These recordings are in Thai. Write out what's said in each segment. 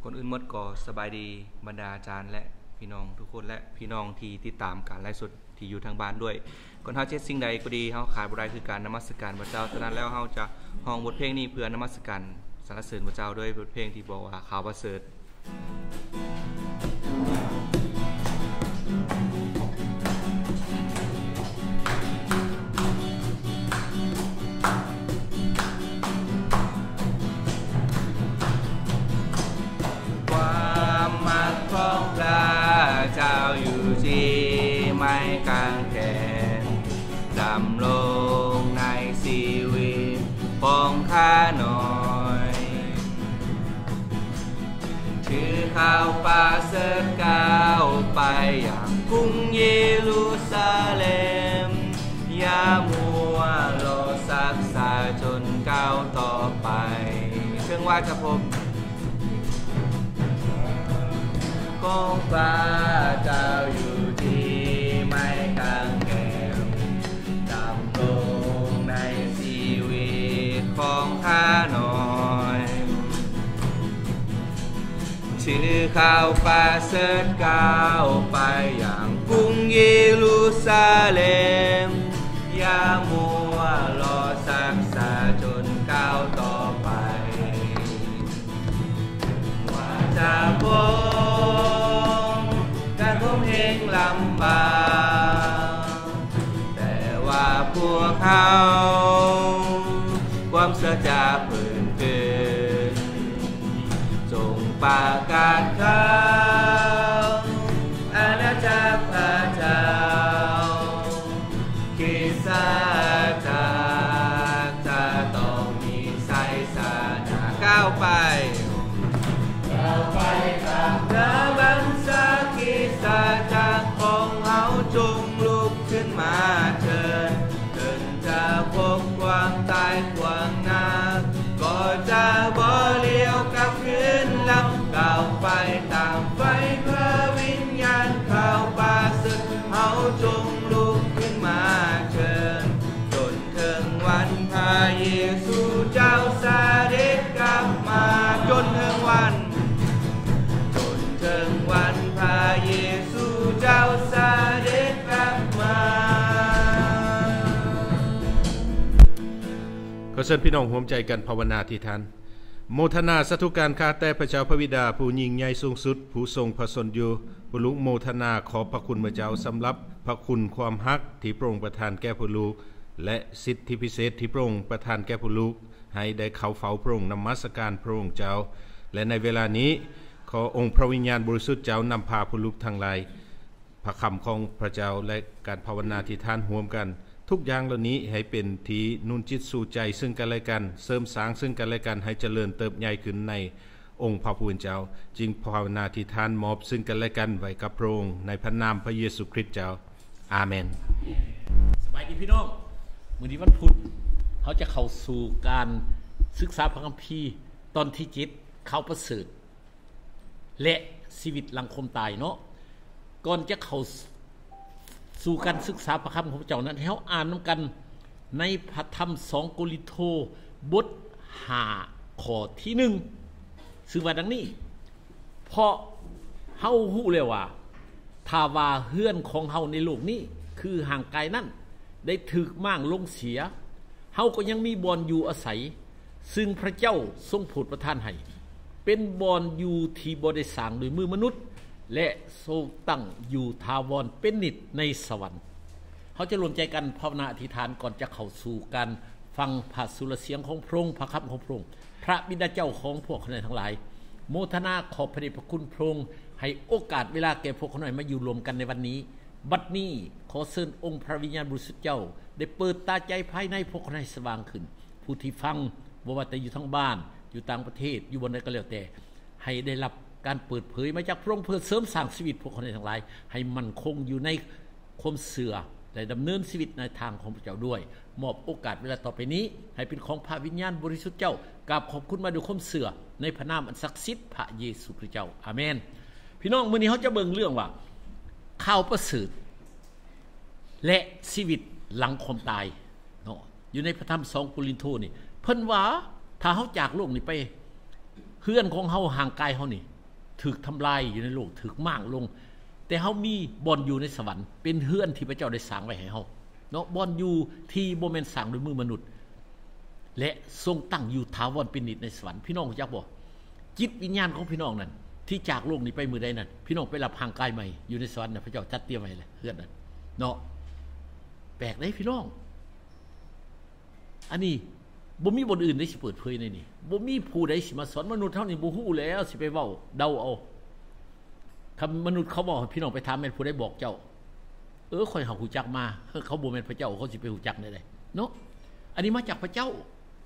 ก่อนอื่นหมดก็สบายดีบรรดาอาจารย์และพี่น้องทุกคนและพี่น้องที่ติดตามการไลฟ์สดที่อยู่ทางบ้านด้วยก่อนเฮาเจ็ดสิ่งใดก็ดีเฮาขาดบ่ได้คือการนมัสการพระเจ้าฉะนั้นแล้วเฮาจะห้องบทเพลงนี้เพื่อนมัสการสรรเสริญพระเจ้าด้วยบทเพลงที่บอกว่าข่าวประเสริฐเจ้าอยู่ที่ไม้กางแขนดำลงในชีวิตของข้าหน่อยชื่อข่าวประเสริฐก้าวไปอย่างกรุงเยรูซาเล็มอย่ามัวรอสักษาจนก้าวต่อไปเชื่อว่าจะพบของพระเจ้าอยู่ที่ไม้กางแขนดำลงในชีวิตของข้าหน่อยชื่อข่าวประเสริฐก้าวไปอย่างกรุงเยรูซาเล็มอย่ามัวรอสักษาจนก้าวต่อไปว่าจะพบการพบเฮงลำบากแต่ว่าพวกเขาความเสื่อจะเพิ่มเกินจงประกาศข่าวอาณาจักรพระเจ้ากิจจักรจะต้องมีไสสนาก้าวไปตามพระบัญชากิจจักรของเราจงลุกขึ้นมาเถิดจะพบความตายขวางหน้าก็จะบ่เลี้ยวกลับคืนหลังก้าวไปตามไฟพระวิญญาณข่าวประเสริฐเราจงลุกขึ้นมาเถิดจนถึงวันพระเยซูเจ้าเสด็จกลับมาจนถึงวันพระเยซูเจ้าเสด็จกลับมาขอเชิญพี่น้องร่วมใจกันภาวนาที่ท่านโมทนาสาธุการข้าแต่พระเจ้าพระบิดาผู้ยิ่งใหญ่สูงสุดผู้ทรงพระชนอยู่ผู้ลุกโมทนาขอพระคุณพระเจ้าสำหรับพระคุณความฮักที่พระองค์ประทานแก่ผู้ลูกและสิทธิพิเศษที่พระองค์ประทานแก่ผู้ลูกให้ได้เข้าเฝ้าพระองค์นมัสการพระองค์เจ้าและในเวลานี้ขอองค์พระวิญญาณบริสุทธิ์เจ้านำพาผู้ลูกทั้งหลายพระคำของพระเจ้าและการภาวนาที่ท่านร่วมกันทุกอย่างเหล่านี้ให้เป็นที่นุ่นจิตสู่ใจซึ่งกันและกันเสริมสร้างซึ่งกันและกันให้เจริญเติบใหญ่ขึ้นในองค์พระผู้เป็นเจ้าจึงภาวนาที่ท่านมอบซึ่งกันและกันไว้กับพระองค์ในพระนามพระเยซูคริสต์เจ้าอาเมนสบายดีพี่น้องมื้อนี้วันพุธเขาจะเข้าสู่การศึกษาพระคัมภีร์ตอนที่7ข่าวประเสริฐและชีวิตหลังความตายเนาะก่อนจะเข้าสู่การศึกษาพระคำของพระเจ้านั้นให้เฮาอ่านนํากันในพระธรรม2โครินโธบท5ข้อที่1ซึ่งว่าดังนี้เพราะเฮาฮู้แล้วว่าถ้าว่าเฮือนของเฮาในโลกนี้คือห่างไกลนั้นได้ถูกม่างลงเสียเฮาก็ยังมีบ่อนอยู่อาศัยซึ่งพระเจ้าทรงโปรดประทานให้เป็นบ่อนอยู่ที่บ่ได้สร้างโดยมือมนุษย์และทรงตั้งอยู่ถาวรเป็นนิจในสวรรค์เฮาจะรวมใจกันภาวนาอธิษฐานก่อนจะเข้าสู่การฟังพระสุรเสียงของพระองค์พระคำของพระองค์พระบิดาเจ้าของพวกเขาทั้งหลายโมทนาขอบพระเดชพระคุณพระองค์ให้โอกาสเวลาแก่พวกเขาหน่อยมาอยู่รวมกันในวันนี้บัดนี้ขอเชิญองค์พระวิญญาณบริสุทธิ์เจ้าได้เปิดตาใจภายในพวกเขาให้สว่างขึ้นผู้ที่ฟังบ่ว่าแต่อยู่ทั้งบ้านอยู่ต่างประเทศอยู่บนใดก็แล้วแต่ให้ได้รับการเปิดเผยมาจากพระองค์เพื่อเสริมสร้างชีวิตพวกเขาทั้งหลายให้มั่นคงอยู่ในความเชื่อและดำเนินชีวิตในทางของพระเจ้าด้วยมอบโอกาสเวลาต่อไปนี้ให้เป็นของพระวิญญาณบริสุทธิ์เจ้ากราบขอบคุณมาด้วยความเชื่อในพระนามอันศักดิ์สิทธิ์พระเยซูคริสต์เจ้าอาเมนพี่น้องมื้อนี้เฮาจะเบิ่งเรื่องว่าข่าวประเสริฐและชีวิตหลังความตายเนาะอยู่ในพระธรรม2โครินโธนี่เพิ่นว่าถ้าเฮาจากโลกนี้ไปเฮือนของเฮาห่างไกลเฮานี่ถูกทำลายอยู่ในโลกถูกม่างลงแต่เฮามีบ่อนอยู่ในสวรรค์เป็นเฮือนที่พระเจ้าได้สร้างไว้ให้เฮาเนาะบ่อนอยู่ที่บ่แม่นสร้างด้วยมือมนุษย์และทรงตั้งอยู่ถาวรเป็นนิจในสวรรค์พี่น้องรู้จักบ่จิตวิญญาณของพี่น้องนั่นที่จากโลกนี้ไปมื้อใดนั่นพี่น้องไปรับร่างกายใหม่อยู่ในสวรรค์น่ะพระเจ้าจัดเตรียมไว้เลยเฮือนนั้นเนาะแปลกเด้พี่น้องอันนี้บ่มีบ่อนอื่นได้สิเปิดเผยในนี้บ่มีผู้ใดสิมาสอนมนุษย์เฮานี่บ่ฮู้แล้วสิไปเว้าเดาเอาคำมนุษย์เขาบอกพี่น้องไปถามแม่นผู้ใดบอกเจ้าค่อยเฮาฮู้จักมาเขาบ่แม่นพระเจ้าเขาสิไปฮู้จักได้เนาะอันนี้มาจากพระเจ้า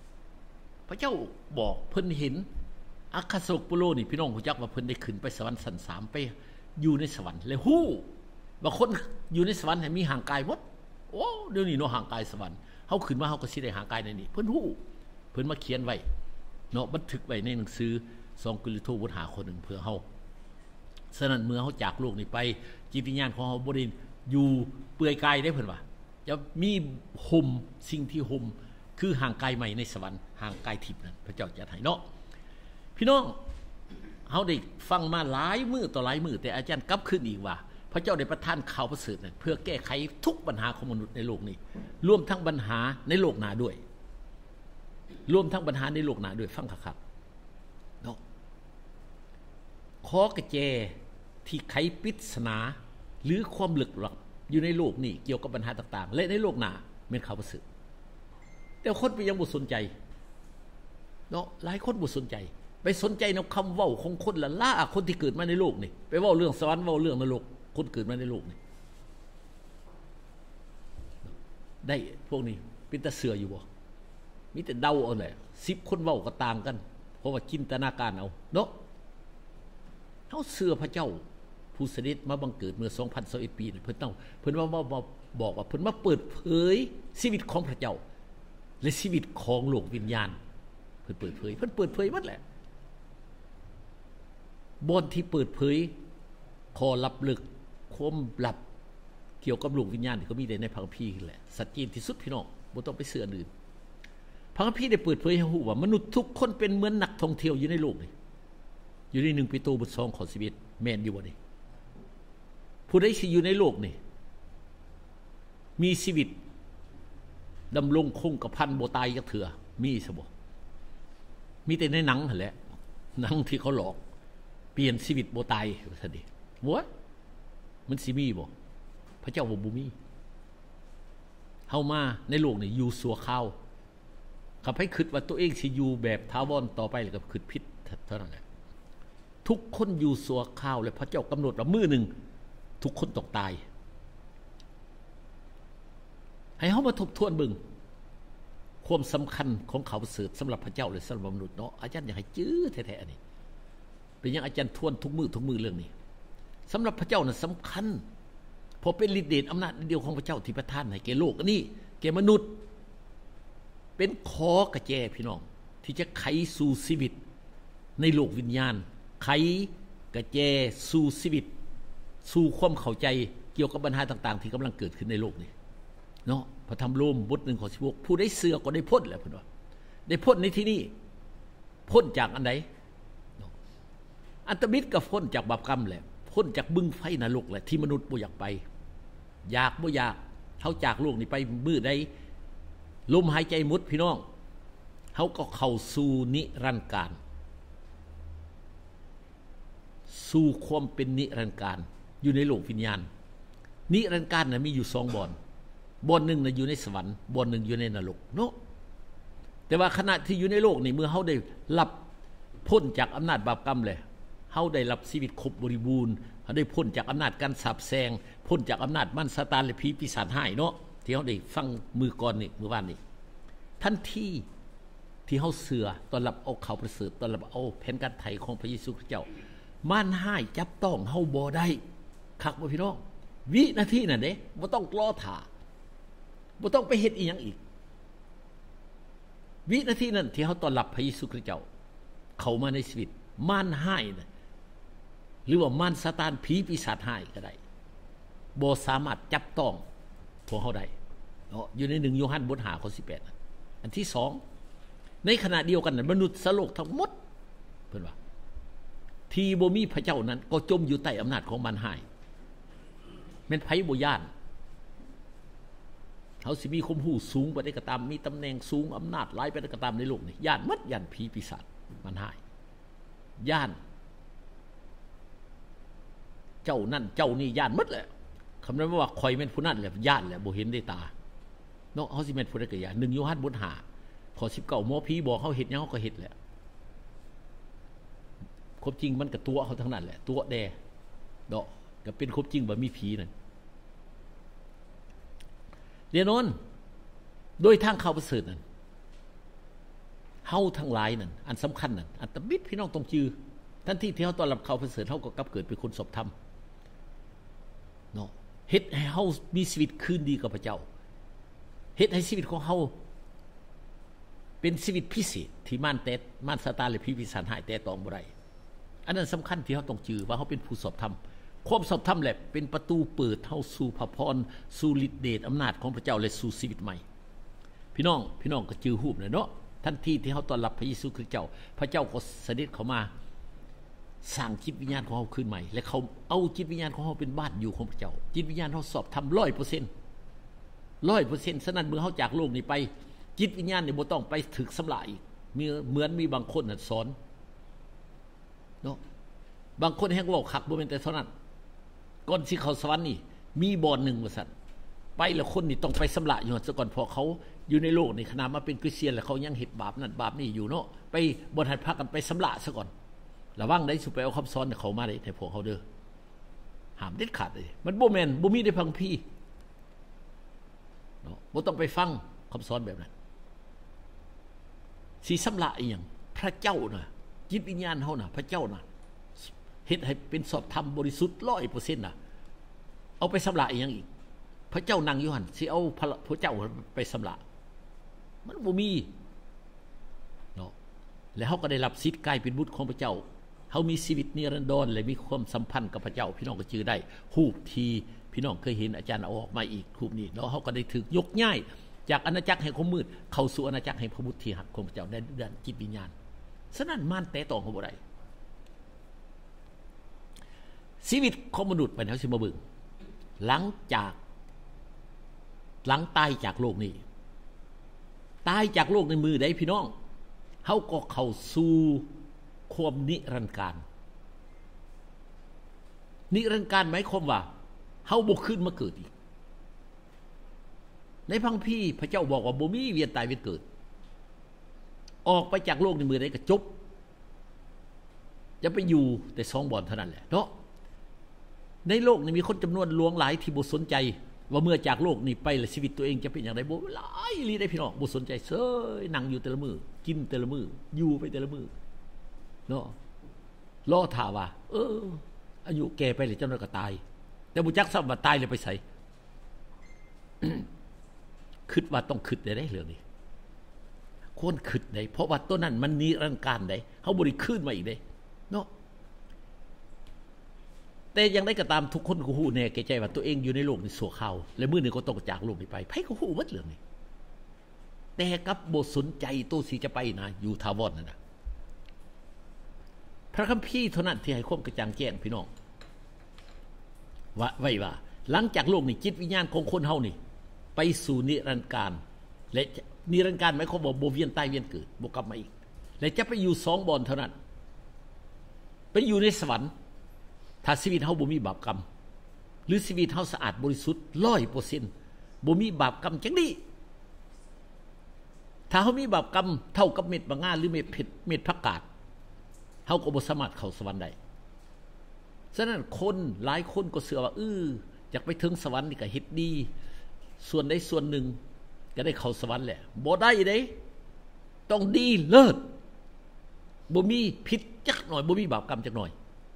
บอกเพิ่นเห็นอัคคสกปุโรนี่พี่น้องฮู้จักว่าเพิ่นได้ขึ้นไปสวรรค์ชั้น3ไปอยู่ในสวรรค์แล้วฮู้ว่าคนอยู่ในสวรรค์ให้มีห่างกายหมดโอ้เดี๋ยวนี้เนาะห่างกายสวรรค์เฮาขึ้นมาเฮาก็สิได้ห่างกายในนี้เพิ่นฮู้เพิ่นมาเขียนไว้เนาะบันทึกไว้ในหนังสือ2กิโลโทบทหาคนนึงเพื่อเฮาฉะนั้นเมื่อเฮาจากโลกนี้ไปจิตวิญญาณของเฮาบ่ได้อยู่เปื่อยกายได้เพิ่นว่าจะมีห่มสิ่งที่ห่มคือห่างกายใหม่ในสวรรค์ห่างกายทิพย์นั่นพระเจ้าจะให้เนาะพี่น้องเฮาได้ฟังมาหลายมื้อต่อหลายมื้อแต่อาจารย์กลับขึ้นอีกว่าพระเจ้าได้ประทานข่าวประเสริฐนั่นเพื่อแก้ไขทุกปัญหาของมนุษย์ในโลกนี้รวมทั้งปัญหาในโลกหน้าด้วยรวมทั้งปัญหาในโลกหน้าด้วยฟังคักๆเนาะขอกระแจที่ไขปริศนาหรือความลึกลับอยู่ในโลกนี้เกี่ยวกับปัญหาต่างๆและในโลกหน้าแม่นข่าวประเสริฐแต่คนไปยังบ่สนใจเนาะหลายคนบ่สนใจไปสนใจในคำเว้าของคนละล่าคนที่เกิดมาในโลกนี่ไปเว้าเรื่องสวรรค์เว้าเรื่องนรกคนเกิดมาในโลกนี่ได้พวกนี้เป็นตาเสืออยู่บ่มีแต่เดาเอาแหละ10คนเว้าก็ต่างกันเพราะว่าจินตนาการเอาเนาะเฮาเสือพระเจ้าผู้เสด็จมาบังเกิดเมื่อ 2,021 ปีนี่เพิ่นว่าบอกว่าเพิ่นมาเปิดเผยชีวิตของพระเจ้าและชีวิตของโลกวิญญาณเพิ่นเปิดเผยหมดแหละบนที่เปิดเผยข้อลับลึกความลับเกี่ยวกับโลกวิญญาณก็มีแต่ในพระคัมภีร์แหละชัดเจนที่สุดพี่น้องบ่ต้องไปเชื่ออื่นพระคัมภีร์ได้เปิดเผยให้รู้ว่ามนุษย์ทุกคนเป็นเหมือนนักท่องเที่ยวอยู่ในโลกนี้อยู่ใน1เปโตรบท2ข้อ11แม่นอยู่บ่นี่ผู้ใดสิอยู่ในโลกนี่มีชีวิตดำรงคงกระพันบ่ตายจักเทื่อมีซะบ่มีแต่ในหนังหั่นแหละหนังที่เขาหลอกเปลี่ยนชีวิตบ่ตายว่าซั่นดิบ่มันสิมีบ่พระเจ้าบ่มีเฮามาในโลกนี่อยู่ชั่วคราวถ้าไผคิดว่าตัวเองสิอยู่แบบถาวรต่อไปแล้วก็คิดผิดเท่านั้นแหละทุกคนอยู่ชั่วคราวและพระเจ้ากำหนดว่ามื้อนึงทุกคนต้องตายให้เฮามาทบทวนเบิ่งความสำคัญของข่าวประเสริฐสำหรับพระเจ้าและสำหรับมนุษย์เนาะอาจารย์อยากให้จื้อแท้ๆอันนี้เป็นอย่างอาจารย์ทวนทุกมื้อเรื่องนี้สำหรับพระเจ้าน่ะสำคัญเพราะเป็นฤทธิ์เดชอำนาจเดียวของพระเจ้าที่ประทานให้แก่โลกอันนี้แก่มนุษย์เป็นขอกระแจพี่น้องที่จะไขสู่ชีวิตในโลกวิญญาณไขกระแจสู่ชีวิตสู่ความเข้าใจเกี่ยวกับปัญหาต่างๆที่กำลังเกิดขึ้นในโลกนี้เนาะพระธรรมโรมบท1ข้อ16ผู้ได้เสือก็ได้พ้นแล้วเพิ่นว่าได้พ้นในที่นี้พ้นจากอันใดอันตมิตรก็พ้นจากบาปกรรมแหละพ้นจากบึงไฟนรกแหละที่มนุษย์บ่อยากไปอยากบ่อยากเฮาจากโลกนี้ไปมื้อใดลมหายใจหมดพี่น้องเฮาก็เข้าสู่นิรันดร์การสู่ความเป็นนิรันดร์การอยู่ในโลกวิญญาณนิรันดร์การน่ะมีอยู่2บ่อนหนึ่งน่ะอยู่ในสวรรค์บ่อนหนึ่งอยู่ในนรกเนาะแต่ว่าขณะที่อยู่ในโลกนี่เมื่อเฮาได้รับพ้นจากอำนาจบาปกรรมเลยเฮาได้รับชีวิตครบบริบูรณ์เฮาได้พ้นจากอำนาจการสาปแช่งพ้นจากอำนาจมารซาตานและผีปีศาจร้ายเนาะที่เฮาได้ฟังมื้อก่อนนี่มื้อวานนี่ทันทีที่เฮาเชื่อต้อนรับเอาข่าวประเสริฐต้อนรับเอาแผนการไถ่ของพระเยซูคริสต์เจ้ามารร้ายจับต้องเฮาบ่ได้คักบ่พี่น้องวินาทีนั่นเด้บ่ต้องรอท่าบ่ต้องไปเฮ็ดอีหยังอีกวินาทีนั้นที่เฮาต้อนรับพระเยซูคริสต์เจ้าเข้ามาในชีวิตมารร้ายน่ะหรือว่ามารซาตานผีปีศาจร้ายก็ได้บ่สามารถจับต้องพวกเฮาได้เนาะอยู่ใน1โยฮันบท5ข้อ18อันที่2ในขณะเดียวกันน่ะมนุษย์โลกทั้งหมดเพิ่นว่าที่บ่มีพระเจ้านั้นก็จมอยู่ใต้อำนาจของมารหายแม่นไผบ่ย้านเฮาสิมีความรู้สูงปานใดก็ตามมีตำแหน่งสูงอำนาจหลายปานใดก็ตามในโลกนี้ย้านหมดย้านผีปีศาจมารหายย้านเจ้านั่นเจ้านี่ย้านหมดแหละคำนั้นว่าข่อยแม่นผู้นั้นแหละย้านแหละบ่เห็นด้วยตาเนาะเฮาสิแม่นผู้ใดก็ย้าน1โยฮันบท5ข้อ19หมอผีบอกเฮาเฮ็ดหยังเฮาก็เฮ็ดแหละความจริงมันก็ตัวเฮาทั้งนั้นแหละตัวแดเนาะก็เป็นความจริงบ่มีผีนั่นเรียนนโดยทางเข้าประเสริฐนั่นเฮาทั้งหลายนั่นอันสำคัญนั่นอันตะบิดพี่น้องต้องจือทันทีที่เฮาต้อนรับเข้าประเสริฐเฮาก็กลับเกิดเป็นคนสอบธรรมเนาะเฮ็ดให้เฮามีชีวิตคืนดีกับพระเจ้าเฮ็ดให้ชีวิตของเฮาเป็นชีวิตพิเศษที่มารซาตานและผีปีศาจหายแต่ตองบ่ได้อันนั้นสำคัญที่เฮาต้องจือว่าเฮาเป็นผู้สอบธรรมความสอบธรรมแหละเป็นประตูเปิดเฮาสู่พระพรสู่ฤทธิ์เดชอำนาจของพระเจ้าและสู่ชีวิตใหม่พี่น้องก็จือฮู้เนาะทันทีที่เฮาต้อนรับพระเยซูคริสต์เจ้าพระเจ้าก็เสด็จเข้ามาสร้างจิตวิญญาณของเฮาขึ้นใหม่และเขาเอาจิตวิญญาณของเฮาเป็นบ้านอยู่ของพระเจ้าจิตวิญญาณเฮาสอบธรรม 100% ฉะนั้นเมื่อเฮาจากโลกนี้ไปจิตวิญญาณนี่บ่ต้องไปถึกสำลาอีกเหมือนมีบางคนน่ะสอนเนาะบางคนแฮงเว้าคักบ่แม่นแต่เท่านั้นก่อนสิเข้าสวรรค์นี่มีบ่อนนึงว่าซั่นไปแล้วคนนี่ต้องไปสำละอยู่ซะก่อนพอเขาอยู่ในโลกนี่ขณะมาเป็นคริสเตียนแล้วเขายังเฮ็ดบาปนั่นบาปนี่อยู่เนาะไปบ่ทันพากันไปสำละซะก่อนระวังได้สิไปเอาคำสอนเขามาได้แต่พวกเขาเด้อห้ามเด็ดขาดเลยมันบ่แม่นบ่มีในพังพี่เนาะบ่ต้องไปฟังคำสอนแบบนั้นสิสำละอีหยังพระเจ้าน่ะจิตวิญญาณเฮาน่ะพระเจ้าน่ะเฮ็ดให้เป็นสอบธรรมบริสุทธิ์ 100% น่ะเอาไปสำละอีหยังอีกพระเจ้านั่งอยู่หั่นสิเอาพระเจ้าไปสำละมันบ่มีเนาะแล้วเฮาก็ได้รับสิทธิ์กลายเป็นบุตรของพระเจ้าเฮามีชีวิตนิรันดรและมีความสัมพันธ์กับพระเจ้าพี่น้องก็จือได้รูปที่พี่น้องเคยเห็นอาจารย์เอาออกมาอีกรูปนี้แล้วเฮาก็ได้ถูกยกย้ายจากอาณาจักรแห่งความมืดเข้าสู่อาณาจักรแห่งพระบุตรที่รักของพระเจ้าในด้านจิตวิญญาณฉะนั้นมารแตะต้องเขาบ่ได้ชีวิตของมนุษย์ไปเฮาสิมาเบิ่งหลังตายจากโลกนี้ตายจากโลกในมือใดพี่น้องเฮาก็เข้าสู่ความนิรันดร์การนิรันดร์การหมายความว่าเฮาบ่ขึ้นมาเกิดอีกในพังพี่พระเจ้าบอกว่าบ่มีเวียนตายเวียนเกิดออกไปจากโลกในมือใดก็จบจะไปอยู่แต่2บ่อนเท่านั้นแหละเนาะในโลกนี้มีคนจำนวนหลวงหลายที่บ่สนใจว่าเมื่อจากโลกนี้ไปแล้วชีวิตตัวเองจะเป็นอย่างไรบ่หลายอีหลีได้พี่น้องบ่สนใจเซ้ยนั่งอยู่แต่ละมื้อกินแต่ละมื้ออยู่ไปแต่ละมื้อเนาะรอท่าว่าอายุแก่ไปแล้วเจ้าน้อยก็ตายแต่บ่จักซ้ำว่าตายแล้วไปไส คิดว่าต้องคิดได้เรื่องนี้ควรคิดได้เพราะว่าตัวนั้นมันนิรันดร์การได้เฮาบ่ได้คืนมาอีกได้เนาะแต่ยังได้ก็ตามทุกคนก็ฮู้แน่แก่ใจว่าตัวเองอยู่ในโลกนี้ชั่วคราวและมื้อนึงก็ต้องจากโลกนี้ไปไผก็ฮู้หมดเรื่องนี้แต่กับบ่สนใจตัวสิจะไปนะอยู่ถาวรนั่นน่ะพระคัมภีร์เท่านั้นที่ให้ความกระจ่างแจ้งพี่น้องว่าไว้ว่าหลังจากโลกนี้จิตวิญญาณของคนเฮานี่ไปสู่นิรันดร์การและนิรันดร์การหมายความว่าบ่เวียนตายเวียนเกิดบ่กลับมาอีกและจะไปอยู่2บ่อนเท่านั้นไปอยู่ในสวรรค์ถ้าชีวิตเฮาบ่มีบาปกรรมหรือชีวิตเฮาสะอาดบริสุทธิ์ 100% บ่มีบาปกรรมจังนี้ถ้าเฮามีบาปกรรมเท่ากับเม็ดมะง่าหรือเม็ดผักกาดเฮาก็บ่สามารถเข้าสวรรค์ได้ฉะนั้นคนหลายคนก็เชื่อว่าอยากไปถึงสวรรค์นี่ก็เฮ็ดดีส่วนใดส่วนหนึ่งก็ได้เข้าสวรรค์แหละบ่ได้เด้ต้องดีเลิศบ่มีผิดจักหน่อยบ่มีบาปกรรมจักหน่อย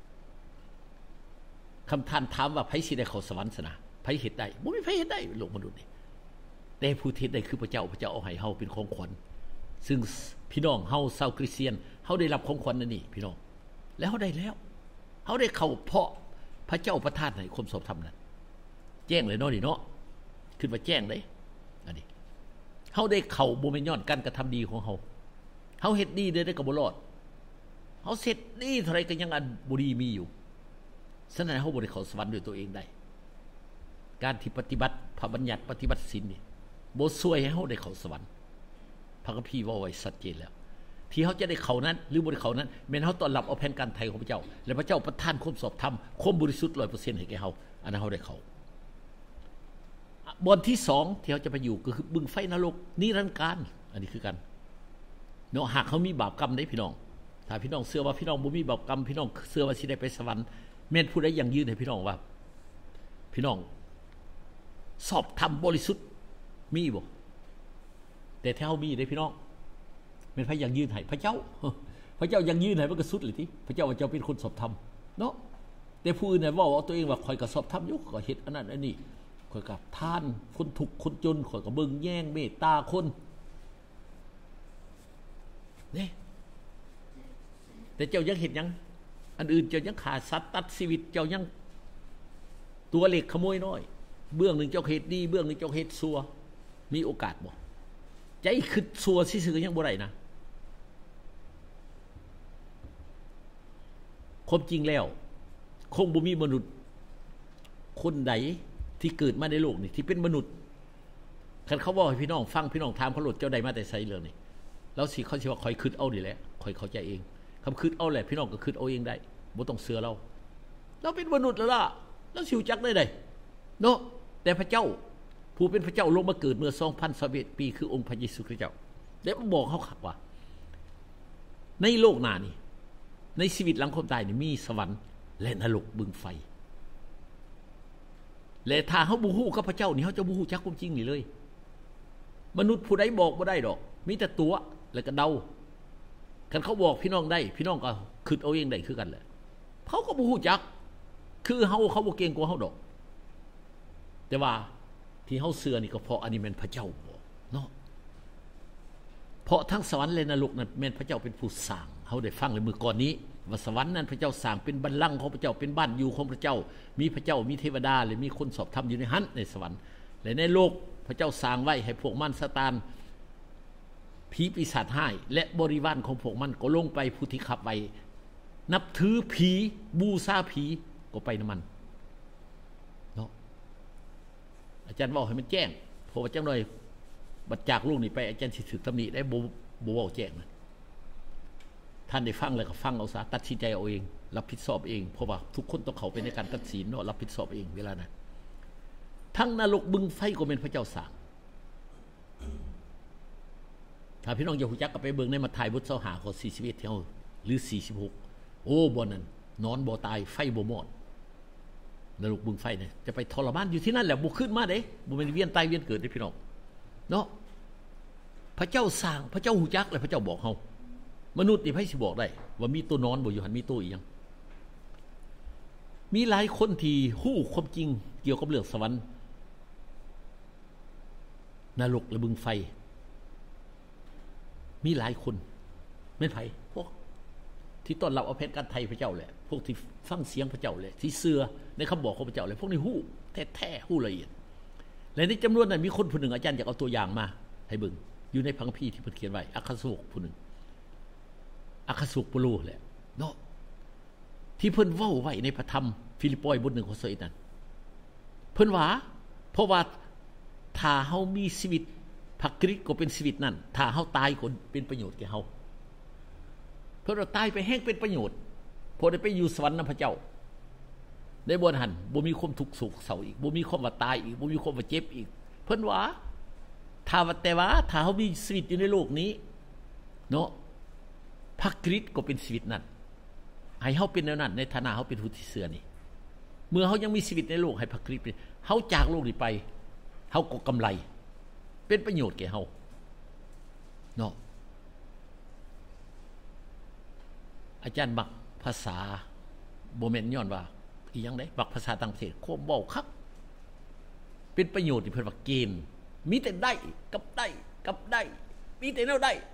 คำท่านถามว่าไผสิได้เข้าสวรรค์ซะนะไผเฮ็ดได้บ่มีไผเฮ็ดได้โลกมนุษย์นี่แต่ผู้ที่เฮ็ดได้คือพระเจ้าเอาให้เฮาเป็นของขวัญซึ่งพี่น้องเฮาชาวคริสเตียนเฮาได้รับของขวัญนั่นนี่พี่น้องแล้วเฮาได้แล้วเฮาได้เข้าเพราะพระเจ้าประทานให้ความชอบธรรมนั้นแจ้งเลยเนาะนี่เนาะคิดว่าแจ้งได้อันนี้เฮาได้เข้าบ่แม่นย้อนการกระทำดีของเฮาเฮ็ดดีได้ก็บ่รอดเฮาเสร็จดีเท่าไรก็ยังอันบ่ดีมีอยู่ฉะนั้นเฮาบ่ได้เข้าสวรรค์ด้วยตัวเองได้การที่ปฏิบัติพระบัญญัติปฏิบัติศีลนี่บ่ช่วยให้เฮาได้เข้าสวรรค์พระคัมภีร์ว่าไว้ชัดเจนแล้วที่เฮาจะได้เข้านั้นหรือบ่ได้เข้านั้นแม่นเฮาต้อนรับเอาแผนการไถ่ของพระเจ้าและพระเจ้าประทานความชอบธรรมความบริสุทธิ์ 100% ให้แก่เฮาอันนั้นเฮาได้เข้าบอนที่2ที่เฮาจะไปอยู่ก็คือบึงไฟนรกนิรันดร์การอันนี้คือกันเนาะหากเฮามีบาปกรรมได้พี่น้องถ้าพี่น้องเชื่อว่าพี่น้องบ่มีบาปกรรมพี่น้องเชื่อว่าสิได้ไปสวรรค์แม่นผู้ใดยังยืนให้พี่น้องว่าพี่น้องสอบธรรมบริสุทธิ์มีบ่แต่ถ้าเฮามีได้พี่น้องแม่นไผยังยืนให้พระเจ้ายังยืนให้มันก็สุดเลยติพระเจ้าว่าเจ้าเป็นคนสอบธรรมเนาะแต่ผู้อื่นน่ะเว้าเอาตัวเองว่าข่อยก็สอบธรรมอยู่ก็เฮ็ดอันนั้นอันนี้ข่อยก็ทานคนทุกข์คนจนข่อยก็เบิ่งแย่งเมตตาคนนี่แต่เจ้ายังเฮ็ดหยังอันอื่นเจ้ายังฆ่าสัตว์ตัดชีวิตเจ้ายังตัวเล็กขโมยน้อยเบื้องหนึ่งเจ้าเฮ็ดดีเบื้องหนึ่งเจ้าเฮ็ดชั่วมีโอกาสบ่ใจคิดชั่วซื่อๆยังบ่ได้นะความจริงแล้วคงบ่มีมนุษย์คนใดที่เกิดมาในโลกนี้ที่เป็นมนุษย์คันเขาบอกให้พี่น้องฟังพี่น้องถามเขาโลดเจ้าใดมาแต่ไสเรื่องนี้แล้วสิเขาสิว่าข่อยคิดเอานี่แหละข่อยเข้าใจเองคำคิดเอาแหละพี่น้องก็คิดเอาเองได้บ่ต้องเชื่อเราเป็นมนุษย์แล้วล่ะแล้วสิรู้จักได้ไดเนาะแต่พระเจ้าผู้เป็นพระเจ้าลงมาเกิดเมื่อ 2,021 ปีคือองค์พระเยซูคริสต์เจ้าได้มาบอกเขาคักว่าในโลกหน้านี้ในชีวิตหลังความตายนี่มีสวรรค์และนรกบึงไฟและถ้าเฮาบ่ฮู้กับพระเจ้านี่เฮาจะบ่ฮู้จักความจริงนี่เลยมนุษย์ผู้ใดบอกบ่ได้ดอกมีแต่ตัวแล้วก็เดาคันเขาบอกพี่น้องได้พี่น้องก็คิดเอาเองได้คือกันแหละเขาก็บ่ฮู้จักคือเฮาเขาบ่เก่งกว่าเฮาดอกแต่ว่าที่เฮาเชื่อนี่ก็เพราะอันนี้แม่นพระเจ้าบอกเนาะเพราะทั้งสวรรค์และนรกนั้นแม่นพระเจ้าเป็นผู้สร้างเฮาได้ฟังในมื้อก่อนนี้ว่าสวรรค์นั้นพระเจ้าสร้างเป็นบัลลังก์ของพระเจ้าเป็นบ้านอยู่ของพระเจ้ามีพระเจ้ามีเทวดาและมีคนสอบธรรมอยู่ในหั้นในสวรรค์และในโลกพระเจ้าสร้างไว้ให้พวกมันซาตานผีปีศาจร้ายและบริวารของพวกมันก็ลงไปผู้ที่ขับไว้นับถือผีบูชาผีก็ไปนำมันเนาะอาจารย์บอกให้มันแจ้งเพราะว่าจังหน่อยบัดจากลูกนี่ไปอาจารย์สิถูกตำหนิได้บ่เว้าแจ้งนะท่านได้ฟังแล้วก็ฟังเอาซะตัดสินใจเอาเองรับผิดชอบเองเพราะว่าทุกคนต้องเข้าไปในการตัดสินเนาะรับผิดชอบเองเวลานั้นทั้งนรกบึงไฟก็เป็นพระเจ้าสร้างถ้าพี่น้องอยากรู้จักก็ไปเบิ่งในมัทธิวบท25ข้อ41เท่าหรือ46โอ้บ่นั่นนอนบ่ตายไฟบ่มอดนรกบึงไฟเนี่ยจะไปทรมานอยู่ที่นั่นแหละบ่ขึ้นมาเด้บ่แม่นเวียนตายเวียนเกิดเด้พี่น้องเนาะพระเจ้าสร้างพระเจ้าฮู้จักและพระเจ้าบอกเฮามนุษย์นี่ไผสิบอกได้ว่ามีตัวนอนบ่อยู่หั่นมีตัวอีหยังมีหลายคนที่ฮู้ความจริงเกี่ยวกับเรื่องสวรรค์นรกและบึงไฟมีหลายคนแม่นไผพวกที่ต้อนรับเอาแผนการไทยพระเจ้าแหละพวกที่ฟังเสียงพระเจ้าแหละที่เชื่อในคำบอกของพระเจ้าแหละพวกนี้ฮู้แท้ๆฮู้ละเอียดและในจำนวนนั้นมีคนผู้หนึ่งอาจารย์อยากเอาตัวอย่างมาให้เบิ่งอยู่ในพระคัมภีร์ที่เพิ่นเขียนไว้อัคคสาวกผู้หนึ่งอัคคสาวกเปโลแหละเนาะที่เพิ่นเว้าไว้ในพระธรรมฟิลิปปอยบท1ข้อ21นั้นเพิ่นว่าเพราะว่าถ้าเฮามีชีวิตพระคริสต์ก็เป็นชีวิตนั้นถ้าเฮาตายก็เป็นประโยชน์แก่เฮาเพิ่นว่าตายไปแห่งเป็นประโยชน์พอได้ไปอยู่สวรรค์นำพระเจ้าได้บ่หันบ่มีความทุกข์โศกเศร้าอีกบ่มีความว่าตายอีกบ่มีความว่าเจ็บอีกเพิ่นว่าถ้าเฮามีชีวิตอยู่ในโลกนี้เนาะพระคริสต์ก็เป็นชีวิตนั้นให้เฮาเป็นแนวนั้นในฐานะเฮาเป็นผู้ที่เชื่อนี่เมื่อเฮายังมีชีวิตในโลกให้พระคริสต์เป็นเฮาจากโลกนี้ไปเฮาก็กำไรเป็นประโยชน์แก่เฮาเนาะอาจารย์มักภาษาบ่แม่นย้อนว่าอีหยังได้มักภาษาต่างประเทศโคมเว้าคักเป็นประโยชน์ที่เพิ่นว่าเกณฑ์มีแต่ได้กับได้กับได้มีแต่แนวได้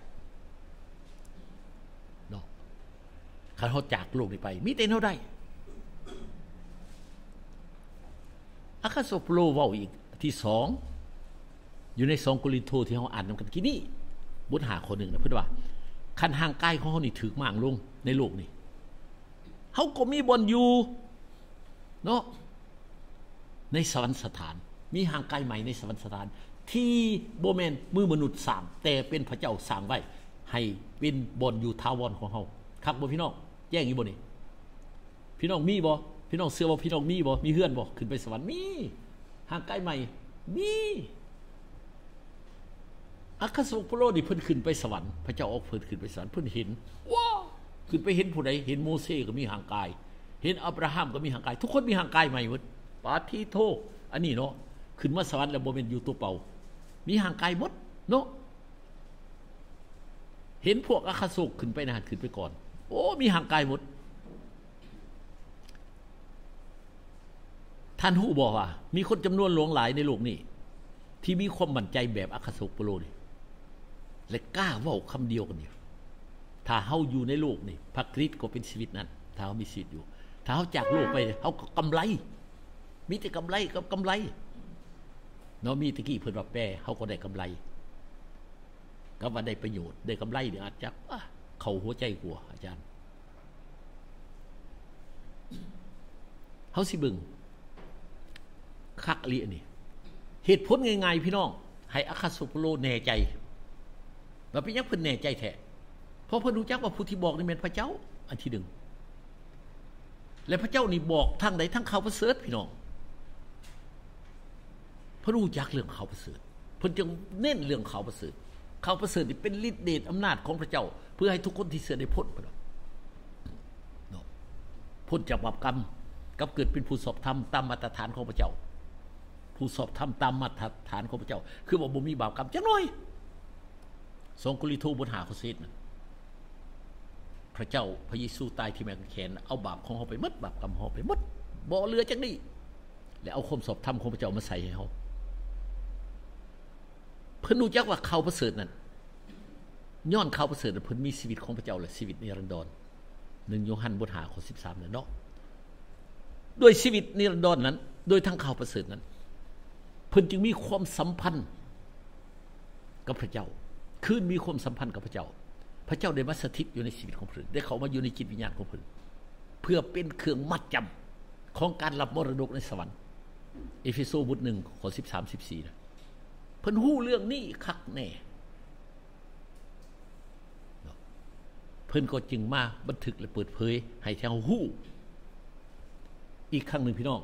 เนาะคันเฮาจากโลกนี้ไปมีแต่แนวได้อาคาโซโปโลเว้าอีกที่2อยู่ใน2โครินธ์ที่เฮาอ่านนำกันกี้นี้บท5ข้อ1นะเพิ่นว่าคันห่างกายของเฮานี่ถึกมากลงในโลกนี่เฮาก็มีบ่อนอยู่เนาะในสวรรคสถานมีห่างกายใหม่ในสวรรคสถานที่บ่แม่นมือมนุษย์สร้างแต่เป็นพระเจ้าสร้างไว้ให้เป็นบ่อนอยู่ถาวรของเฮาคักบ่พี่น้องแจ้งอยู่บ่นี่พี่น้องมีบ่พี่น้องเชื่อว่าพี่น้องมีบ่มีเฮือนบ่ขึ้นไปสวรรค์มีห่างกายใหม่มีอัครสาวกเปโลนี่เพิ่นขึ้นไปสวรรค์พระเจ้าออกเพิ่นขึ้นไปสวรรค์เพิ่นเห็นว้าขึ้นไปเห็นผู้ใดเห็นโมเสสก็มีห่างกายเห็นอับราฮัมก็มีห่างกายทุกคนมีห่างกายใหม่หมดปาฏิโทอันนี้เนาะขึ้นมาสวรรค์แล้วบ่แม่นอยู่ตัวเปล่ามีห่างกายหมดเนาะเห็นพวกอัครสาวกขึ้นไปนะขึ้นไปก่อนโอ้มีห่างกายหมดท่านฮู้บ่ว่ามีคนจำนวนหลวงหลายในโลกนี้ที่มีความมั่นใจแบบอัครสาวกเปโลนี่และกล้าเว้าคำเดียวกันนี่ถ้าเฮาอยู่ในโลกนี่พระคริสต์ก็เป็นชีวิตนั้นถ้าเฮามีชีวิตอยู่ถ้าเฮาจากโลกไปเฮาก็กำไรมีแต่กำไรกับกำไรเนาะมีตะกี้เพิ่นว่าแปลเฮาก็ได้กำไรก็ว่าได้ประโยชน์ได้กำไรนี่อาจจะเข้าหัวใจกว่าอาจารย์เฮาสิเบิ่งคักอีนี่เหตุผลง่ายๆพี่น้องให้อัครสาวกเปโลแน่ใจว่าเป็นหยังเพิ่นแน่ใจแท้เพราะเพิ่นรู้จักว่าผู้ที่บอกนี่เป็นพระเจ้าอันที่หนึ่งและพระเจ้านี่บอกทางใดทางข่าวประเสริฐพี่น้องเพิ่นรู้จักเรื่องข่าวประเสริฐเพิ่นจึงเน้นเรื่องข่าวประเสริฐข่าวประเสริฐนี่เป็นฤทธิ์เดชอำนาจของพระเจ้าเพื่อให้ทุกคนที่เชื่อได้พ้นไปเนาะพ้นจากบาปกรรมกับเกิดเป็นผู้สอบธรรมตามมาตรฐานของพระเจ้าผู้สอบธรรมตามมาตรฐานของพระเจ้าคือว่าบ่มีบาปกรรมจักหน่อย2 โครินธ์บท 5 ข้อ 10นะพระเจ้าพระเยซูตายที่ไม้กางเขนเอาบาปของเฮาไปหมดบาปกรรมของเฮาไปหมดบ่เหลือจักนี้แล้วเอาความสอบธรรมของพระเจ้ามาใส่ให้เฮาเพิ่นรู้จักว่าเขาประเสริฐนั้นย้อนเขาประเสริฐเพิ่นมีชีวิตของพระเจ้าและชีวิตนิรันดร1 โยฮันบท 5 ข้อ 13นั่นเนาะด้วยชีวิตนิรันดรนั้นโดยทั้งเขาประเสริฐนั้นเพิ่นจึงมีความสัมพันธ์กับพระเจ้าคือมีความสัมพันธ์กับพระเจ้าพระเจ้าได้มาสถิตอยู่ในชีวิตของเพิ่นได้เข้ามาอยู่ในจิตวิญญาณของเพิ่นเพื่อเป็นเครื่องมัดจำของการรับมรดกในสวรรค์เอเฟโซบท 1 ข้อ 13-14นะเพิ่นฮู้เรื่องนี้คักแน่เพิ่นก็จึงมาบันทึกและเปิดเผยให้เฮาฮู้อีกครั้งหนึ่งพี่น้อง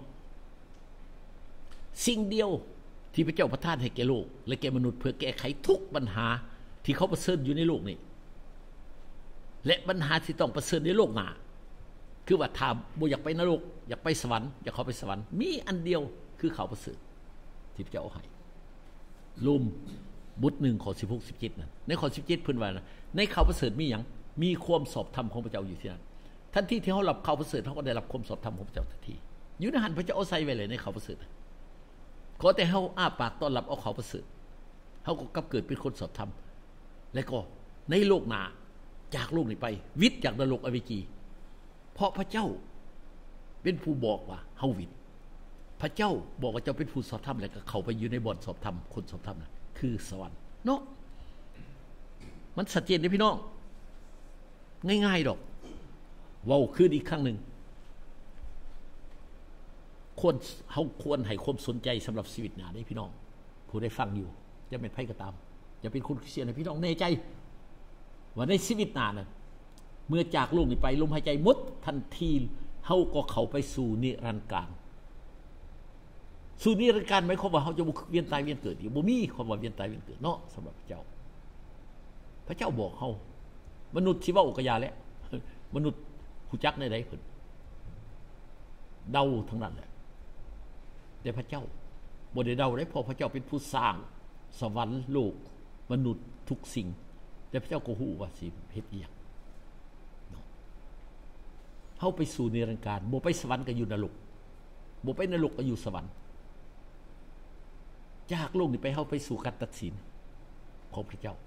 สิ่งเดียวที่พระเจ้าประทานให้แก่โลกและแก่มนุษย์เพื่อแก้ไขทุกปัญหาที่เขาประเสริฐอยู่ในโลกนี้และปัญหาที่ต้องประเสริฐในโลกหน้าคือว่าถ้าบ่อยากไปนรกอยากไปสวรรค์อยากเข้าไปสวรรค์มีอันเดียวคือเขาประเสริฐที่พระเจ้าเอาให้โรมบท 1 ข้อ 16-17นั่นในข้อ 17เพิ่นว่านะในเขาประเสริฐมีหยังมีความสอบธรรมของพระเจ้าอยู่ที่นั่นทันทีที่เฮารับเขาประเสริฐเฮาก็ได้รับความสอบธรรมของพระเจ้าทันทีอยู่ในหันพระเจ้าเอาใส่ไว้เลยในเขาประเสริฐขอแต่เฮาอ้าปากต้อนรับเอาเขาประเสริฐเฮาก็กลับเกิดเป็นคนสอบธรรมและก็ในโลกหน้าจากโลกนี้ไปวิทย์จากนรกอเวจีเพราะพระเจ้าเป็นผู้บอกว่าเฮาวิทย์พระเจ้าบอกว่าเจ้าเป็นผู้สอบธรรมแล้วก็เข้าไปอยู่ในบ่อนสอบธรรมคนสอบธรรมน่ะคือสวรรค์เนาะมันชัดเจนเด้พี่น้องง่ายๆดอกเว้าขึ้นอีกครั้งนึงเฮาควรให้ความสนใจสำหรับชีวิตหน้าได้พี่น้องผู้ได้ฟังอยู่จะเป็นไผก็ตามจะเป็นคนคริสเตียนให้พี่น้องแน่ใจว่าในชีวิตหน้านั้นเมื่อจากโลกนี้ไปลมหายใจหมดทันทีเฮาก็เข้าไปสู่นิรันดร์การสู่นิรันดร์การหมายความว่าเฮาจะบ่เวียนตายเวียนเกิดอีกบ่มีความว่าเวียนตายเวียนเกิดเนาะสำหรับพระเจ้าบอกเฮามนุษย์ที่เว้าก็ยาแล้วมนุษย์ฮู้จักได้เพิ่นเดาทั้งนั้นแหละแต่พระเจ้าบ่ได้เดาได้เพราะพระเจ้าเป็นผู้สร้างสวรรค์โลกมนุษย์ทุกสิ่งแต่พระเจ้าก็ฮู้ว่าสิเฮ็ดอีหยังเฮาไปสู่นิรันดร์การบ่ไปสวรรค์ก็อยู่นรกบ่ไปนรกก็อยู่สวรรค์จากโลกนี้ไปเฮาไปสู่การตัดสินของพระเจ้า